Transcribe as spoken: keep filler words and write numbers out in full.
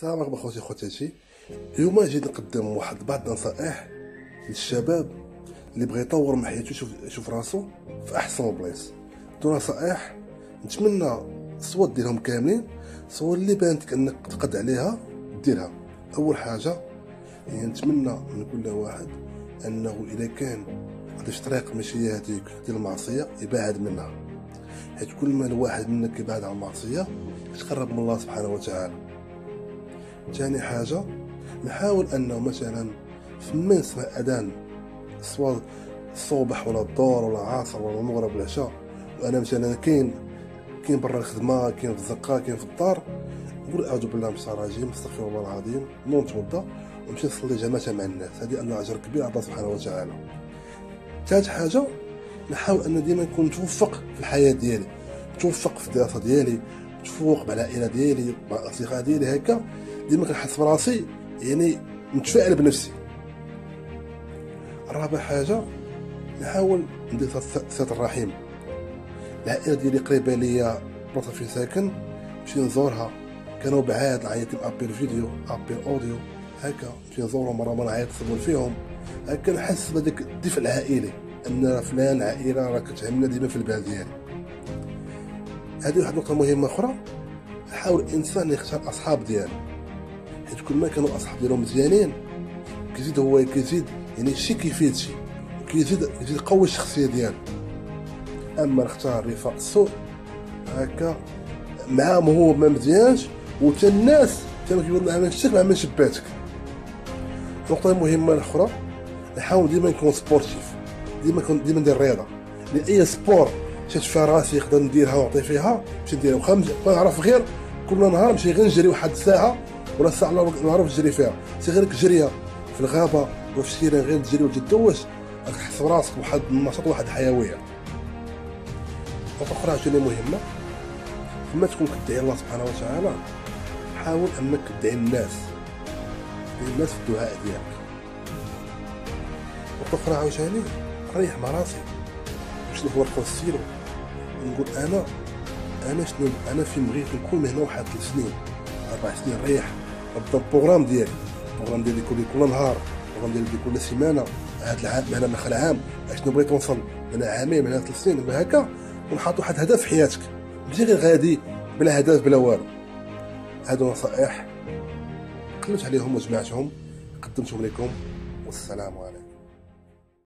السلام عليكم اخوتي خواتاتي. اليوم جيت نقدم واحد بعض النصائح للشباب اللي بغى يطور من حياته، يشوف يشوف راسو في احسن بلايص. دو نصائح نتمنى سوا ديرهم كاملين، سوا اللي بانتك انك تقد عليها ديرها. اول حاجه هي نتمنى من كل واحد انه اذا كان غادي في طريق ماشي هذيك ديال المعصيه يبعد منها، حيت كل ما الواحد منا كيبعد عن المعصيه يتقرب من الله سبحانه وتعالى. ثاني حاجه نحاول انه مثلا فما نسمع اذان سواء الصباح ولا الظهر ولا العصر ولا المغرب ولا العشاء، وانا مثلا كاين كاين برا الخدمه، كاين في الزقه، كاين في الدار، نقول اعوذ بالله من الشيطان الرجيم، استغفر الله العظيم، نوض نتوضا ونمشي نصلي جماعه مع الناس. هذه عندها اجر كبير الله سبحانه وتعالى. ثالث حاجه نحاول ان ديما نكون متوفق في الحياه ديالي، متوفق في الدراسه ديالي، متفوق مع العائله ديالي مع الاصدقاء ديالي. هكا ديما كنحس براسي يعني متفائل بنفسي. رابع حاجه نحاول ندير صله الرحم. العائله ديالي قريبه ليا، بلاصه فين ساكن نمشي نزورها، كانوا بعاد نعيط ابيل فيديو ابيل اوديو، هكا نمشي نزورهم مره مره نعيط نصور فيهم. هكا نحس بهذاك الدفء العائلي، ان فلان عائله راه كتهمنا ديما في البال ديالي. هذه واحد النقطه مهمه اخرى، حاول الانسان يختار الاصحاب ديالو، حيت كل ما كانوا الاصحاب ديالو مزيانين كيزيد هو كيزيد يعني شي كيفيد شي، كيزيد يزيد يقوي الشخصيه ديالو. اما نختار رفاق السوء هكا معاهم هو ما مزيانش، وتا الناس تا كيقول معاه نشتك مع من شباتك. نقطه مهمه اخرى نحاول ديما نكون سبورتيف، ديما نكون ديما ندير الرياضه، لان اي سبور شات فيها راسي نقدر نديرها ونعطي فيها نمشي نديرها. واخا نعرف غير كل نهار نمشي غير نجري واحد الساعه ولا الساعه اللي نعرف نجري فيها، سي غير جريه في الغابه ولا في السيران، غير تجري وتدوش راك تحس براسك بواحد النشاط وواحد الحيويه. نقطه اخرى عاوتاني مهمه، فما تكون كدعي الله سبحانه وتعالى حاول انك تدعي الناس، تدعي الناس في الدعاء ديالك. نقطه اخرى عاوتاني نريح مع راسي، باش نهضر في السيرو ونقول انا انا شنو انا فين بغيت نكون من هنا واحد ثلاث سنين اربع سنين. نريح نبدا البروغرام ديالي، البروغرام ديالي يكون كل نهار، البروغرام ديالي كل سيمانه، هذا العام معنا من اخر عام اشنو بغيت نوصل من عامين من ثلاث سنين هكا، ونحط واحد الهدف في حياتك، ماشي غير غادي بلا هدف بلا والو. هادو نصائح قلت عليهم وجمعتهم قدمتهم لكم، والسلام عليكم.